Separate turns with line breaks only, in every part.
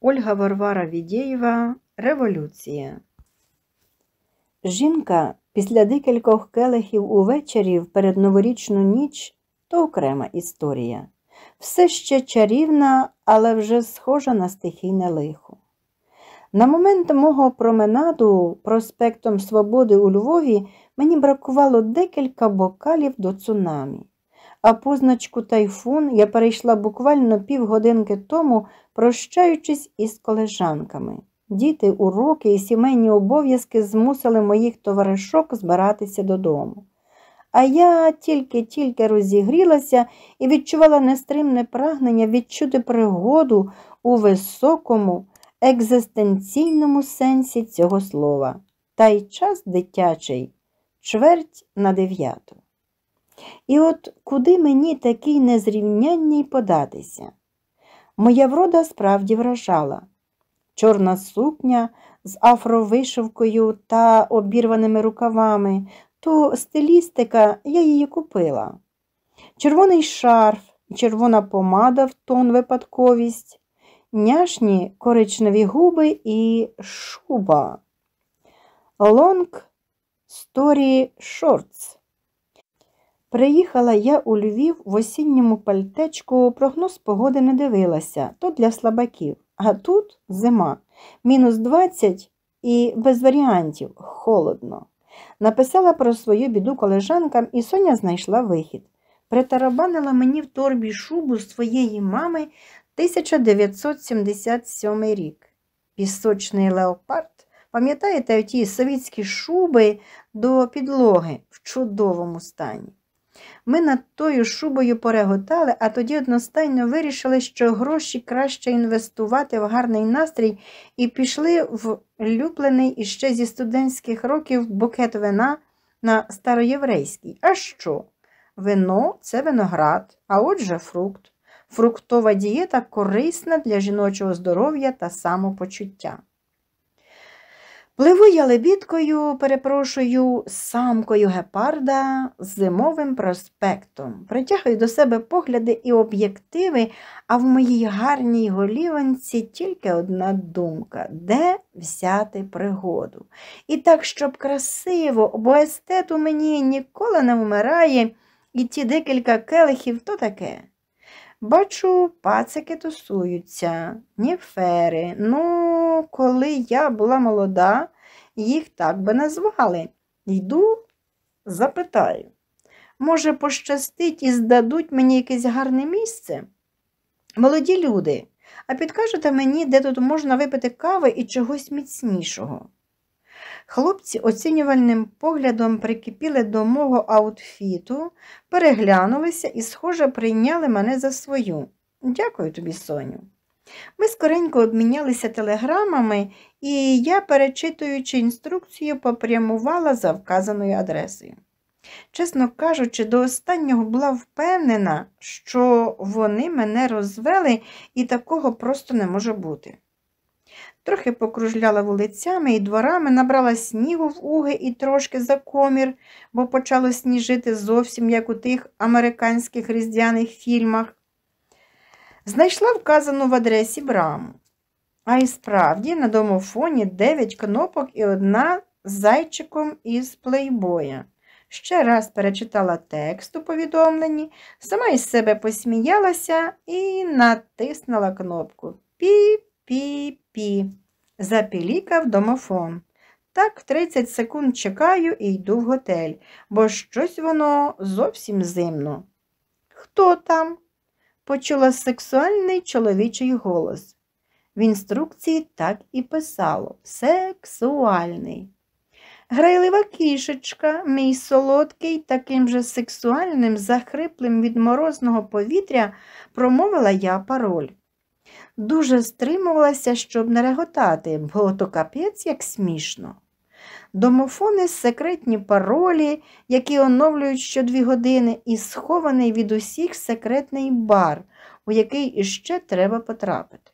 Ольга Варвара Відєєва «Революція». Жінка після декількох келихів увечері в передноворічну ніч – то окрема історія. Все ще чарівна, але вже схожа на стихійне лихо. На момент мого променаду проспектом Свободи у Львові мені бракувало декілька бокалів до цунамі. А позначку «Тайфун» я перейшла буквально півгодинки тому, прощаючись із колежанками. Діти, уроки і сімейні обов'язки змусили моїх товаришок збиратися додому. А я тільки розігрілася і відчувала нестримне прагнення відчути пригоду у високому, екзистенційному сенсі цього слова. Та й час дитячий – 8:45. І от куди мені такій незрівнянній податися? Моя врода справді вражала. Чорна сукня з афровишивкою та обірваними рукавами, то стилістика, я її купила. Червоний шарф, червона помада в тон випадковість, няшні коричневі губи і шуба. Long story shorts. Приїхала я у Львів в осінньому пальтечку, прогноз погоди не дивилася, то для слабаків. А тут зима, -20 і без варіантів, холодно. Написала про свою біду колежанкам, і Соня знайшла вихід. Притарабанила мені в торбі шубу своєї мами 1977 рік. Пісочний леопард. Пам'ятаєте оті совітські шуби до підлоги в чудовому стані? Ми над тою шубою пореготали, а тоді одностайно вирішили, що гроші краще інвестувати в гарний настрій і пішли в люблений іще зі студентських років букет вина на Староєврейський. А що? Вино – це виноград, а отже фрукт. Фруктова дієта корисна для жіночого здоров'я та самопочуття. Пливу я лебідкою, самкою гепарда з зимовим проспектом. Притягую до себе погляди і об'єктиви, а в моїй гарній голіванці тільки одна думка – де взяти пригоду. І так, щоб красиво, бо естет у мені ніколи не вмирає, і ті декілька келихів – то таке. Бачу, пацики тусуються, ніфери. Ну, коли я була молода, їх так би назвали. Йду, запитаю. Може, пощастить і здадуть мені якесь гарне місце? Молоді люди, а підкажете мені, де тут можна випити кави і чогось міцнішого? Хлопці оцінювальним поглядом прикипіли до мого аутфіту, переглянулися і, схоже, прийняли мене за свою. Дякую тобі, Соню. Ми скоренько обмінялися телеграмами, і я, перечитуючи інструкцію, попрямувала за вказаною адресою. Чесно кажучи, до останнього була впевнена, що вони мене розвели і такого просто не може бути. Трохи покружляла вулицями і дворами, набрала снігу в уги і трошки за комір, бо почало сніжити зовсім, як у тих американських різдвяних фільмах. Знайшла вказану в адресі браму. А і справді на домофоні 9 кнопок і одна з зайчиком із плейбоя. Ще раз перечитала текст у повідомленні, сама із себе посміялася і натиснула кнопку. Пі-пі-пі. Запілікав домофон. Так, 30 секунд чекаю і йду в готель, бо щось воно зовсім зимно. «Хто там?» – почула сексуальний чоловічий голос. В інструкції так і писало – сексуальний. Грайлива кішечка, мій солодкий, таким же сексуальним, захриплим від морозного повітря, промовила я пароль. Дуже стримувалася, щоб не реготати, бо то капець як смішно. Домофони – секретні паролі, які оновлюють що 2 години, і схований від усіх секретний бар, у який іще треба потрапити.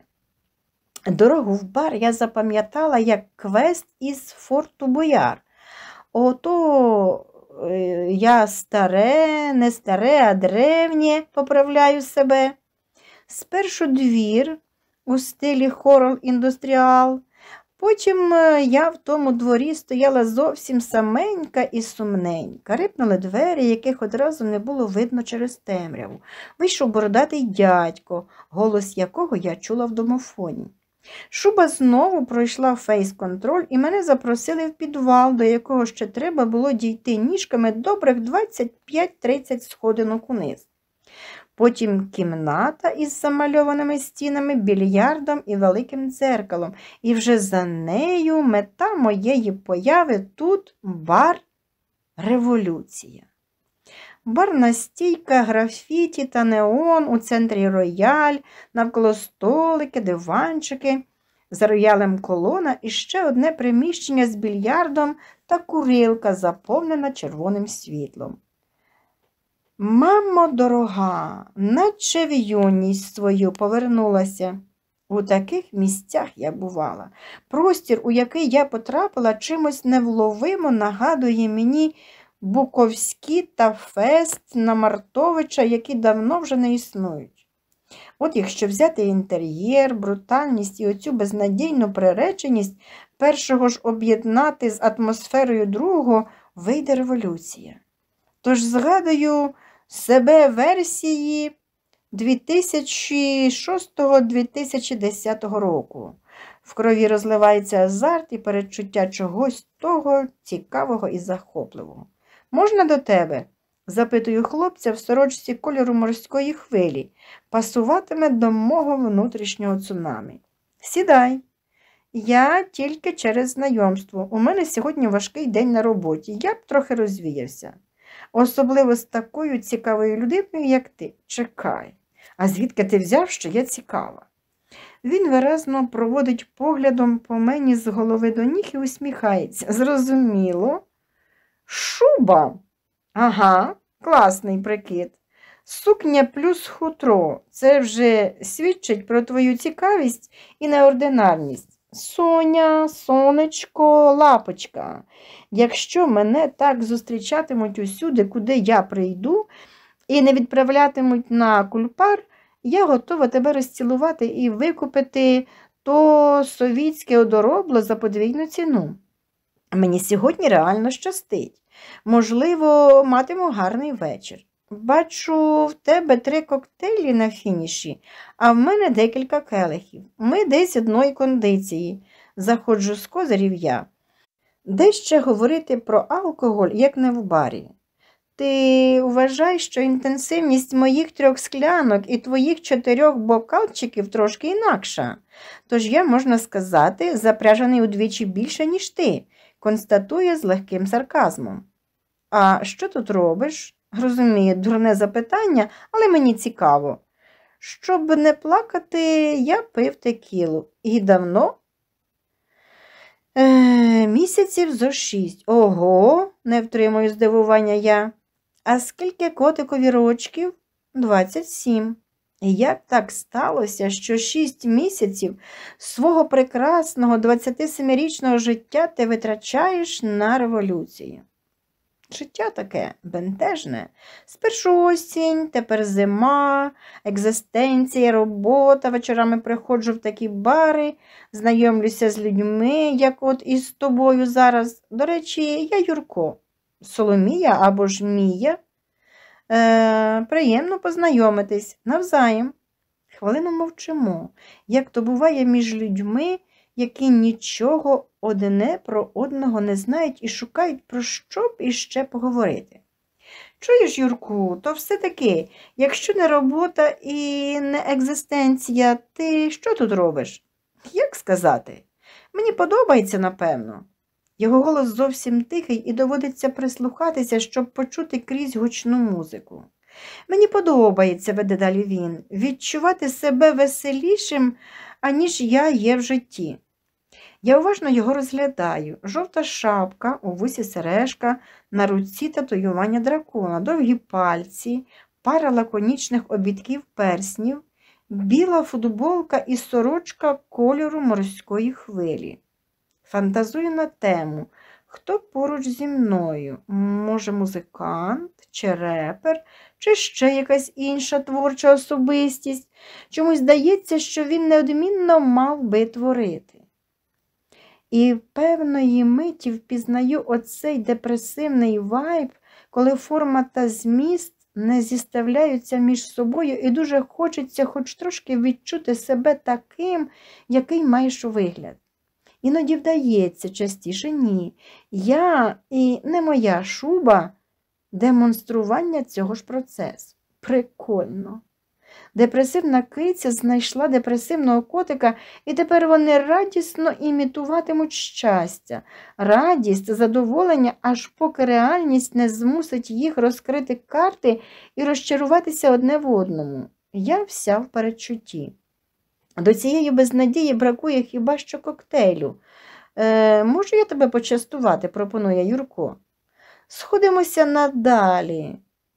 Дорогу в бар я запам'ятала як квест із Форту Бояр. Ото я старе, не старе, а древнє, поправляю себе. Спершу двір, у стилі хорол індустріал. Потім я в тому дворі стояла зовсім саменька і сумненька. Рипнули двері, яких одразу не було видно через темряву. Вийшов бородатий дядько, голос якого я чула в домофоні. Шуба знову пройшла фейс-контроль, і мене запросили в підвал, до якого ще треба було дійти ніжками добрих 25-30 сходинок униз. Потім кімната із замальованими стінами, більярдом і великим дзеркалом. І вже за нею мета моєї появи тут бар «Революція». Барна стійка, графіті та неон, у центрі рояль, навколо столики, диванчики, за роялем колона і ще одне приміщення з більярдом та курилка, заповнена червоним світлом. Мамо дорога, наче в юність свою повернулася. У таких місцях я бувала. Простір, у який я потрапила, чимось невловимо нагадує мені Буковські та фест на Мартовича, які давно вже не існують. От якщо взяти інтер'єр, брутальність і оцю безнадійну приреченість першого ж об'єднати з атмосферою другого, вийде революція. Тож згадую себе версії 2006-2010 року. В крові розливається азарт і передчуття чогось того цікавого і захопливого. «Можна до тебе?» – запитую хлопця в сорочці кольору морської хвилі. Пасуватиме до мого внутрішнього цунамі. «Сідай. Я тільки через знайомство. У мене сьогодні важкий день на роботі. Я б трохи розвіявся. Особливо з такою цікавою людиною, як ти. Чекай. А звідки ти взяв, що я цікава?» Він виразно проводить поглядом по мені з голови до ніг і усміхається. «Зрозуміло. Шуба? Ага, класний прикид. Сукня плюс хутро. Це вже свідчить про твою цікавість і неординарність. Соня, сонечко, лапочка. Якщо мене так зустрічатимуть усюди, куди я прийду, і не відправлятимуть на кульпар, я готова тебе розцілувати і викупити то совітське одоробло за подвійну ціну. Мені сьогодні реально щастить. Можливо, матиму гарний вечір. Бачу, в тебе 3 коктейлі на фініші, а в мене декілька келихів. Ми десь одної кондиції. Заходжу з козирів я. Де ще говорити про алкоголь, як не в барі? Ти вважай, що інтенсивність моїх 3 склянок і твоїх 4 бокалчиків трошки інакша. Тож я, можна сказати, запряжений удвічі більше, ніж ти, констатує з легким сарказмом. А що тут робиш? Розумію, дурне запитання, але мені цікаво. Щоб не плакати, я пив текілу. І давно? Місяців зо 6. Ого, не втримую здивування я. А скільки котикові рочків? 27. І як так сталося, що 6 місяців свого прекрасного 27-річного життя ти витрачаєш на революцію? Життя таке бентежне. Спершу осінь, тепер зима, екзистенція, робота. Вечорами приходжу в такі бари, знайомлюся з людьми, як от із тобою зараз. До речі, я Юрко. Соломія або ж Мія. Приємно познайомитись. Навзаєм. Хвилину мовчимо, як то буває між людьми, які нічого одне про одного не знають і шукають, про що б іще поговорити. Чуєш, Юрку, то все-таки, якщо не робота і не екзистенція, ти що тут робиш? Як сказати? Мені подобається, напевно. Його голос зовсім тихий і доводиться прислухатися, щоб почути крізь гучну музику. Мені подобається, веде далі він, відчувати себе веселішим, аніж я є в житті. Я уважно його розглядаю. Жовта шапка, у вусі сережка, на руці татуювання дракона, довгі пальці, пара лаконічних обідків перснів, біла футболка і сорочка кольору морської хвилі. Фантазую на тему, Хто поруч зі мною? Може, музикант, чи репер, чи ще якась інша творча особистість? Чомусь здається, що він неодмінно мав би творити. І певної миті впізнаю оцей депресивний вайб, коли форма та зміст не зіставляються між собою і дуже хочеться хоч трошки відчути себе таким, який маєш вигляд. Іноді вдається, частіше ні. Я і не моя шуба – демонстрування цього ж процесу. Прикольно. Депресивна киця знайшла депресивного котика, і тепер вони радісно імітуватимуть щастя, радість, задоволення, аж поки реальність не змусить їх розкрити карти і розчаруватися одне в одному. Я вся в передчутті. До цієї безнадії бракує хіба що коктейлю. Можу я тебе почастувати, пропонує Юрко. Сходимося надалі.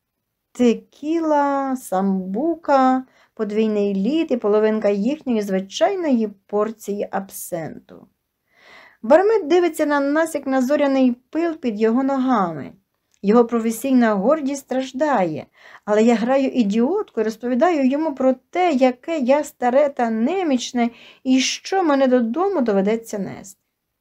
Текіла, самбука, подвійний лід і половинка їхньої звичайної порції абсенту. Бармет дивиться на нас, як на зоряний пил під його ногами. Його професійна гордість страждає, але я граю ідіотку і розповідаю йому про те, яке я старе та немічне і що мене додому доведеться нести.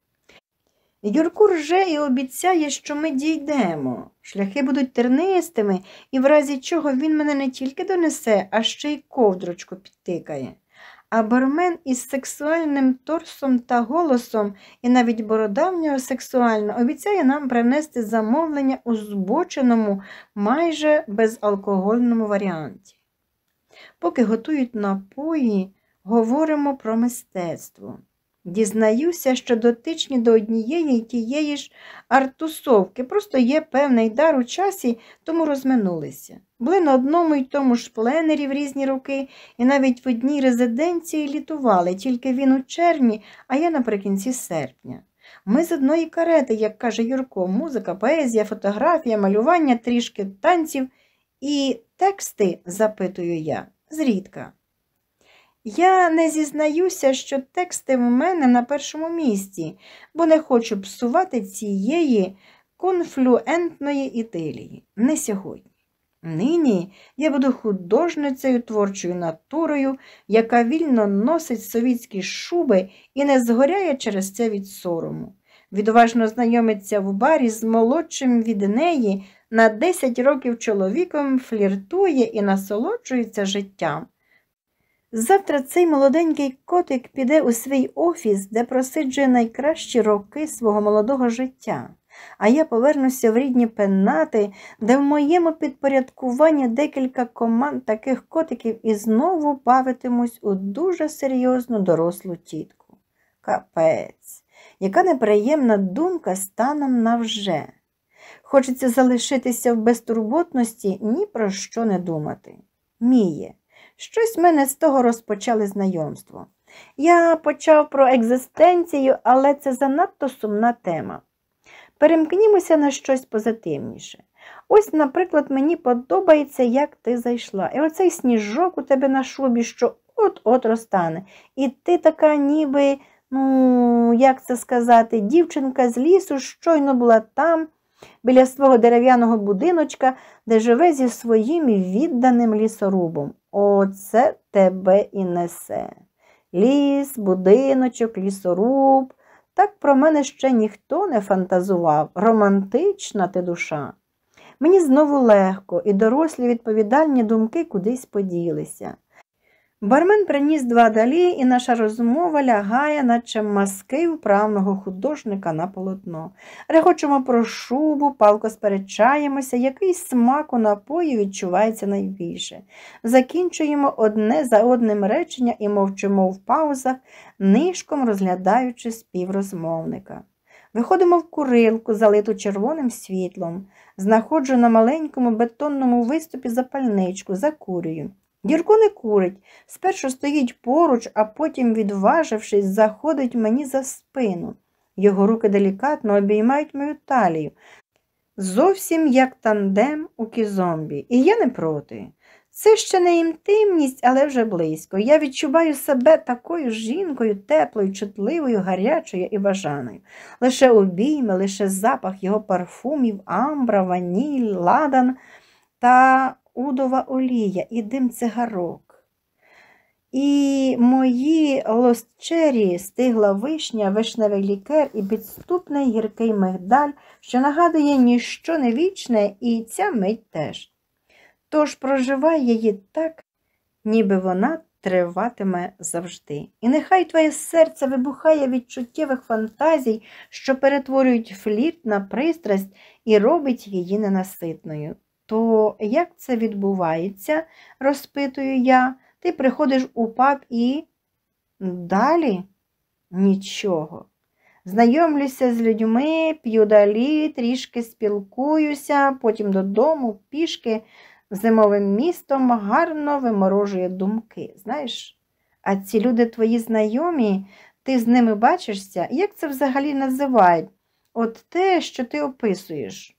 Юрко рже і обіцяє, що ми дійдемо. Шляхи будуть тернистими, і в разі чого він мене не тільки донесе, а ще й ковдрочку підтикає. А бармен із сексуальним торсом та голосом, і навіть борода в нього сексуальна, обіцяє нам принести замовлення у збоченому, майже безалкогольному варіанті. Поки готують напої, говоримо про мистецтво. Дізнаюся, що дотичні до однієї й тієї ж арт-тусовки, просто є певний дар у часі, тому розминулися. Були на одному й тому ж пленері в різні роки, і навіть в одній резиденції літували, тільки він у червні, а я наприкінці серпня. Ми з одної карети, як каже Юрко, музика, поезія, фотографія, малювання, трішки танців і тексти, запитую я, зрідка. Я не зізнаюся, що тексти в мене на першому місці, бо не хочу псувати цієї конфлюентної ідилії. Не сьогодні. Нині я буду художницею, творчою натурою, яка вільно носить совітські шуби і не згоряє через це від сорому. Відважно знайомиться в барі з молодшим від неї, на 10 років чоловіком, фліртує і насолоджується життям. Завтра цей молоденький котик піде у свій офіс, де просиджує найкращі роки свого молодого життя. А я повернуся в рідні пенати, де в моєму підпорядкуванні декілька команд таких котиків і знову бавитимусь у дуже серйозну дорослу тітку. Капець! Яка неприємна думка станом на вже. Хочеться залишитися в безтурботності, ні про що не думати. Міє. Щось мене з того розпочали знайомство. Я почав про екзистенцію, але це занадто сумна тема. Перемкнімося на щось позитивніше. Ось, наприклад, мені подобається, як ти зайшла. І оцей сніжок у тебе на шубі, що от-от розтане. І ти така ніби, як це сказати, дівчинка з лісу щойно була там, біля свого дерев'яного будиночка, де живе зі своїм відданим лісорубом. Оце тебе і несе. Ліс, будиночок, лісоруб. Так про мене ще ніхто не фантазував. Романтична ти душа. Мені знову легко, і дорослі відповідальні думки кудись поділися. Бармен приніс 2 далі, і наша розмова лягає, наче мазки вправного художника на полотно. Регочемо про шубу, палко сперечаємося, який смак у напої відчувається найбільше. Закінчуємо одне за одним речення і мовчимо в паузах, нишком розглядаючи співрозмовника. Виходимо в курилку, залиту червоним світлом. Знаходжу на маленькому бетонному виступі запальничку, закурюю. Юрко не курить, спершу стоїть поруч, а потім, відважившись, заходить мені за спину. Його руки делікатно обіймають мою талію, зовсім як тандем у кізомбі, і я не проти. Це ще не інтимність, але вже близько. Я відчуваю себе такою жінкою, теплою, чутливою, гарячою і бажаною. Лише обійми, лише запах його парфумів, амбра, ваніль, ладан та удова олія і дим цигарок. І мої лосчері, стигла вишня, вишневий лікер і підступний гіркий мигдаль, що нагадує ніщо не вічне, і ця мить теж. Тож проживай її так, ніби вона триватиме завжди. І нехай твоє серце вибухає від чуттєвих фантазій, що перетворюють флірт на пристрасть і робить її ненаситною. То як це відбувається, розпитую я, ти приходиш у паб і... Далі? Нічого. Знайомлюся з людьми, п'ю далі, трішки спілкуюся, потім додому, пішки, зимовим містом гарно виморожує думки. Знаєш, а ці люди твої знайомі, ти з ними бачишся, як це взагалі називають? От те, що ти описуєш.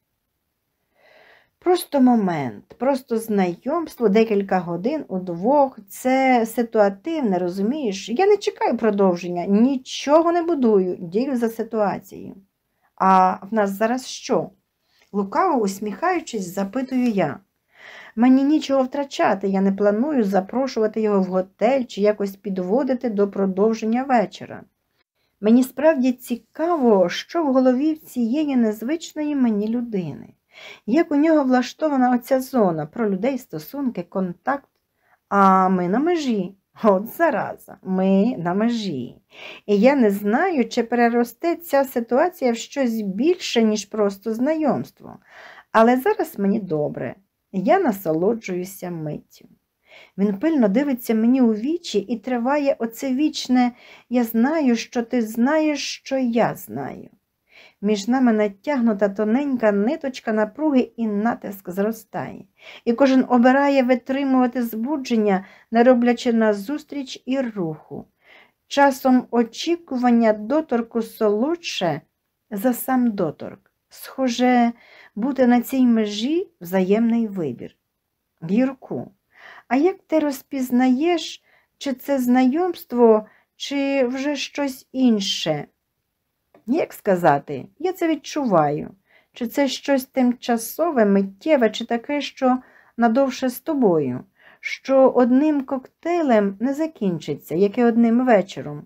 Просто момент, просто знайомство, декілька годин удвох, це ситуативне, розумієш? Я не чекаю продовження, нічого не будую, дію за ситуацією. А в нас зараз що? Лукаво усміхаючись, запитую я. Мені нічого втрачати, я не планую запрошувати його в готель чи якось підводити до продовження вечора. Мені справді цікаво, що в голові в цієї незвичної мені людини. Як у нього влаштована оця зона про людей, стосунки, контакт. А ми на межі. От зараза, ми на межі. І я не знаю, чи переросте ця ситуація в щось більше, ніж просто знайомство. Але зараз мені добре. Я насолоджуюся миттю. Він пильно дивиться мені у вічі і триває оце вічне «я знаю, що ти знаєш, що я знаю». Між нами натягнута тоненька ниточка напруги і натиск зростає. І кожен обирає витримувати збудження, не роблячи назустріч і руху. Часом очікування доторку солодше за сам доторк. Схоже, бути на цій межі – взаємний вибір. Юрку, а як ти розпізнаєш, чи це знайомство, чи вже щось інше? Як сказати, я це відчуваю. Чи це щось тимчасове, миттєве, чи таке, що надовше з тобою, що одним коктейлем не закінчиться, як і одним вечором?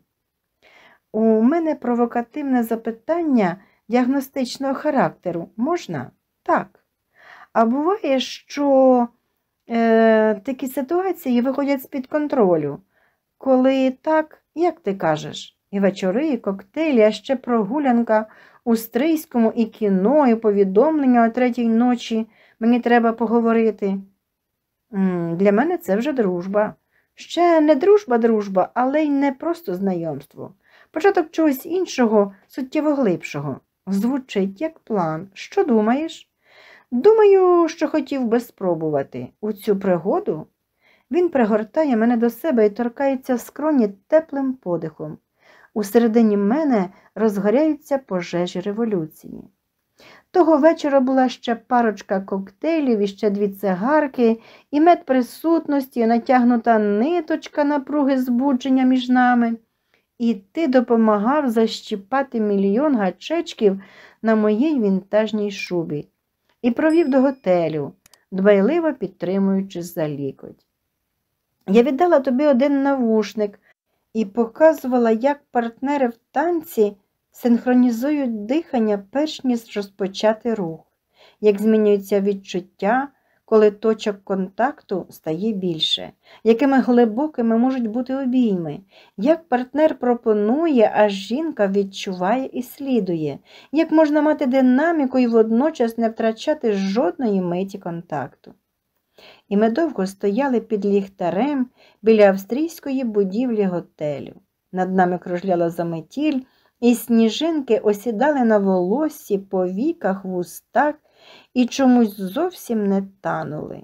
У мене провокативне запитання діагностичного характеру. Можна? Так. А буває, що такі ситуації виходять з-під контролю. Коли так, як ти кажеш? І вечори, і коктейлі, а ще прогулянка у Стрийському, і кіно, і повідомлення о 3-й ночі. Мені треба поговорити. Для мене це вже дружба. Ще не дружба, але й не просто знайомство. Початок чогось іншого, суттєво глибшого. Звучить як план. Що думаєш? Думаю, що хотів би спробувати. У цю пригоду він пригортає мене до себе і торкається в скроні теплим подихом. Усередині мене розгоряються пожежі революції. Того вечора була ще парочка коктейлів, і ще 2 цигарки, і мед присутності, і натягнута ниточка напруги збудження між нами. І ти допомагав защіпати мільйон гачечків на моїй вінтажній шубі. І провів до готелю, дбайливо підтримуючи за лікоть. Я віддала тобі 1 навушник і показувала, як партнери в танці синхронізують дихання, перш ніж розпочати рух, як змінюються відчуття, коли точок контакту стає більше, якими глибокими можуть бути обійми, як партнер пропонує, а жінка відчуває і слідує, як можна мати динаміку і водночас не втрачати жодної миті контакту. І ми довго стояли під ліхтарем біля австрійської будівлі готелю. Над нами кружляла заметіль, і сніжинки осідали на волоссі, повіках, вустах і чомусь зовсім не танули.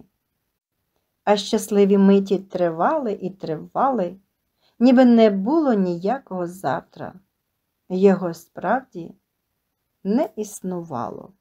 А щасливі миті тривали і тривали, ніби не було ніякого завтра. Його справді не існувало.